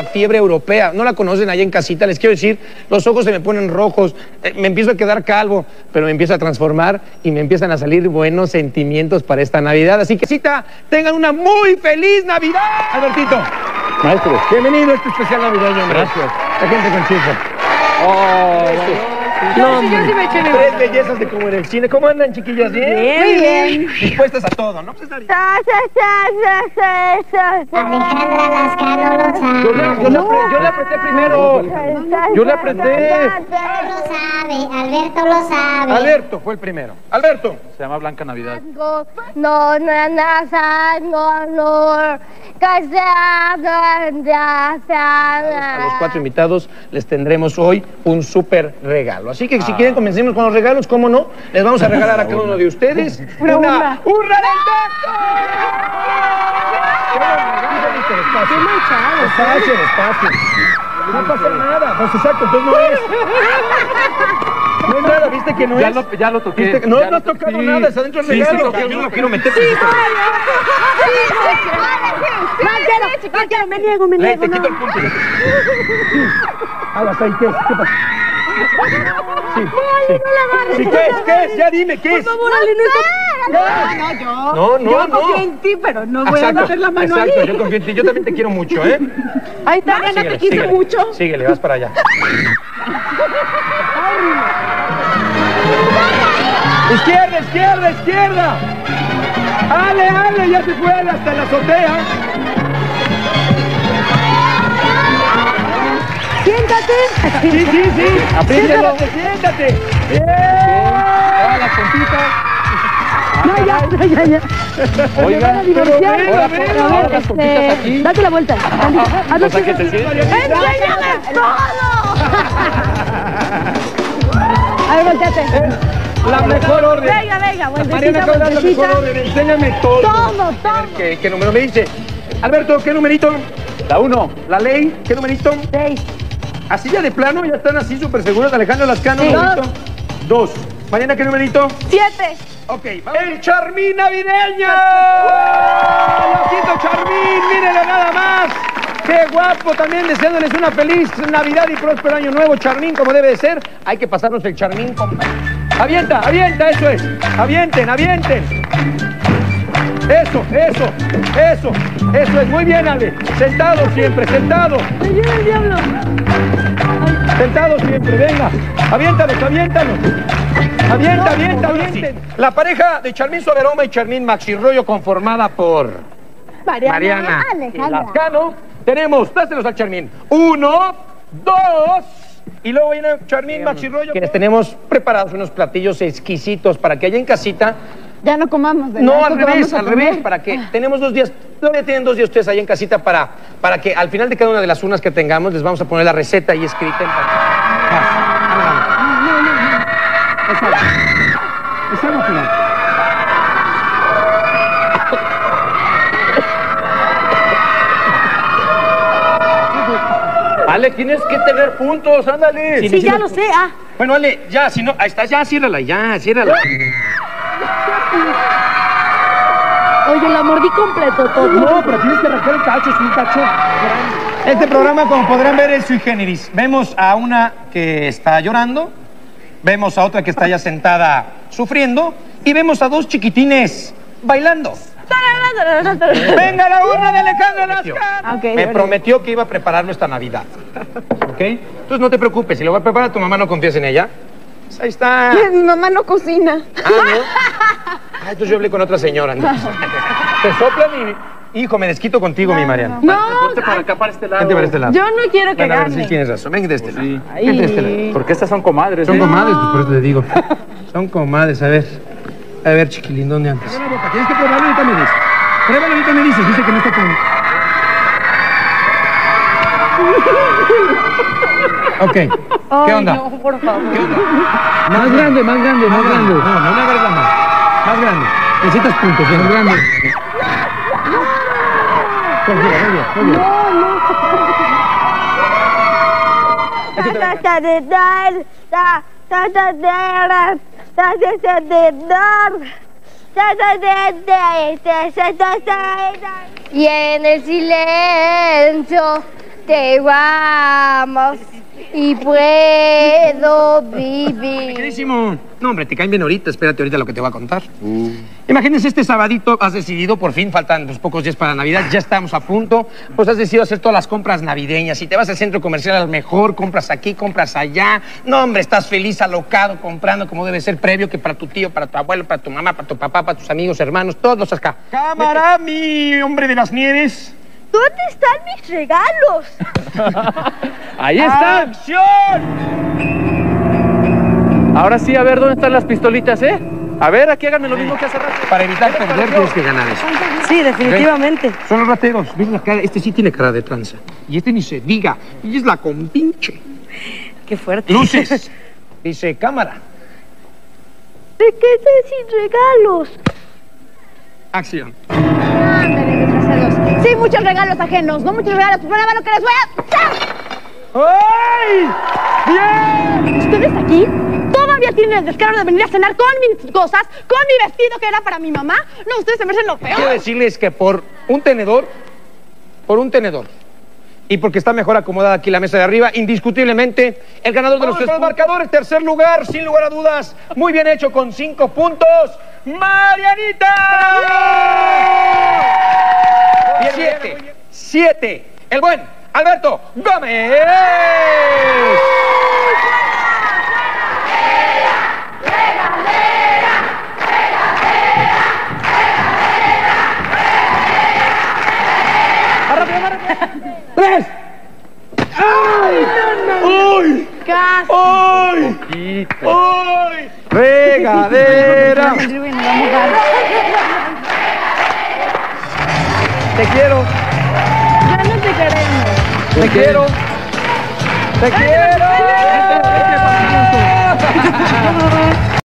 fiebre europea. No la conocen allá en casita, les quiero decir, los ojos se me ponen rojos, me empiezo a quedar calvo, pero me empiezo a transformar y me empiezan a salir buenos sentimientos para esta Navidad. Así que, casita, tengan una muy feliz Navidad. Albertito. Maestro. Bienvenido a este especial navideño, hombre. Gracias. La gente con chispa. Yo sí me eché mi Tres bellezas de como en el cine. ¿Cómo andan, chiquillas? ¿Bien? Muy bien. Dispuestas a todo, ¿no? Pues está bien. Alejandra Lascano lo sabe. Yo le apreté primero. Yo le apreté. Lo sabe, Alberto lo sabe. Alberto fue el primero. Alberto. Se llama Blanca Navidad. A los 4 invitados les tendremos hoy un súper regalo. Así que si quieren comencemos con los regalos, ¿cómo no? Les vamos a regalar a cada uno de ustedes una ¡Hurra del Doctor! Despacio. No pasa nada. Pues exacto, entonces no es. No es nada, ¿viste que no es? Ya lo toqué. ¿Viste? No has tocado nada, es adentro del regalo. Yo no lo quiero meter. Me niego. Te quito el punto. Hasta ahí, ¿qué es? ¿Qué pasa? Sí, ¿qué es? Ya dime, ¿qué es? Por favor, Ale, No, yo confío en ti, pero no voy a meter la mano ahí. Exacto, yo confío en ti. Yo también te quiero mucho, ¿eh? Ay, Tatiana, te quise mucho. Síguele, vas para allá. Izquierda. Ale, ya se fue hasta la azotea. Siéntate. Sí. Apréndelo. Siéntate. Bien. La puntita. Ya. Oiga, ahora las puntitas aquí. Date la vuelta. O sea, que te sientes. ¡Enséñame todo! A ver, volteate. La mejor orden. Venga, Mariana, ¿cuál es la mejor orden? Enséñame todo. Todo. ¿Qué número me dice? Alberto, ¿qué numerito? La 1. La ley, ¿qué numerito? 6. Así ya de plano, ya están así súper seguros. Alejandro Lascano, Sí. numerito. 2. Mariana, ¿qué numerito? 7. Ok, vamos. ¡El Charmín navideño! ¡Losito Charmín! ¡Mírenlo nada más! ¡Qué guapo! También deseándoles una feliz Navidad y próspero año nuevo. Charmín, como debe de ser. Hay que pasarnos el Charmín con... ¡Avienta, eso es! ¡Avienten! Eso es. Muy bien, Ale. Sentado siempre, sentado. ¡Me lleva el diablo! Sentado siempre, venga. Aviéntalos. Avienten. La pareja de Charmín Suaveroma y Charmín Maxirroyo conformada por Mariana y Lascano. Tenemos, dáselos al Charmín. 1, 2... Y luego viene Charmín Maxirroyo. Quienes tenemos preparados unos platillos exquisitos para que allá en casita... Ya no comamos, ¿verdad? No, al revés, para que tenemos 2 días, todavía tienen 2 días ustedes allá en casita para que al final de cada una de las urnas que tengamos les vamos a poner la receta ahí escrita en Esa no, Ale, tienes que tener puntos, ándale. Sí, ya lo sé, Bueno, Ale, ya, si no, ahí está, ya, ciérrala. Oye, la mordí completo todo. No, pero tienes que arrancar el cacho, es un cacho. Este programa, como podrán ver, es sui generis. Vemos a una que está llorando, vemos a otra que está ya sentada sufriendo y vemos a 2 chiquitines bailando. ¡Venga la urna de Alejandro Lascano! Okay, me prometió que iba a preparar nuestra Navidad. ¿Ok? Entonces no te preocupes, si lo va a preparar tu mamá, ¿no confías en ella? Pues ahí está. Mi mamá no cocina. ¿No? Entonces yo hablé con otra señora. Entonces. Te soplan y... Hijo, me desquito contigo, mi Mariana. No, Vente para acá, para este lado. Vente para este lado. yo no quiero que Bueno, a ver, gane. sí tienes razón. Ven de este lado. Sí. Ven de este lado. Porque estas son comadres. Son comadres, pues por eso te digo. Son comadres, a ver, chiquilín, ¿dónde andas? Tienes que probarlo y ahorita me dices. Pruébalo y ahorita me dices, dice que no está con... Ok, ¿qué onda? No, por favor. ¿Qué onda? Más grande. No me agarres la mano. Más grande. Necesitas puntos, bien grande. Muy bien. Y en el silencio Te amo y puedo vivir. Queridísimo. No, hombre, te caen bien ahorita. Espérate ahorita lo que te voy a contar. Imagínense, este sabadito has decidido, por fin, faltan pues, pocos días para Navidad, ya estamos a punto, pues has decidido hacer todas las compras navideñas. Y te vas al centro comercial al mejor, compras aquí, compras allá. No, hombre, estás feliz, alocado, comprando como debe ser previo, que para tu tío, para tu abuelo, para tu mamá, para tu papá, para tus amigos, hermanos, todos acá. Cámara, mi hombre de las nieves. ¿Dónde están mis regalos? Ahí está. ¡Acción! Ahora sí, a ver, ¿dónde están las pistolitas, eh? A ver, aquí háganme lo mismo que hace rato. Para evitar perder, tienes que ganar eso. Sí, definitivamente. Son los rateros. ¿Ves la cara? Este sí tiene cara de tranza. Y este ni se diga. Y es la compinche. Qué fuerte. Luces. Dice cámara. ¿De qué estoy sin regalos? Acción. Ándale, desgraciados. Sí, muchos regalos ajenos, no muchos regalos. Pues nada más lo que les voy a... ¡Ay! ¡Bien! ¿Ustedes aquí todavía tienen el descaro de venir a cenar con mis cosas, con mi vestido que era para mi mamá? No, ustedes se merecen lo Quiero peor. decirles que por un tenedor, y porque está mejor acomodada aquí la mesa de arriba, indiscutiblemente, el ganador de los tres marcadores, tercer lugar, sin lugar a dudas, muy bien hecho, con 5 puntos, ¡Marianita! Bien, 7, el buen Alberto Gómez. ¡Tres! ¡Ay! ¡Uy! Casi. ¡Uy! ¡Uy! ¡Regadera! Te quiero, Ya no te queremos. te quiero, te quiero.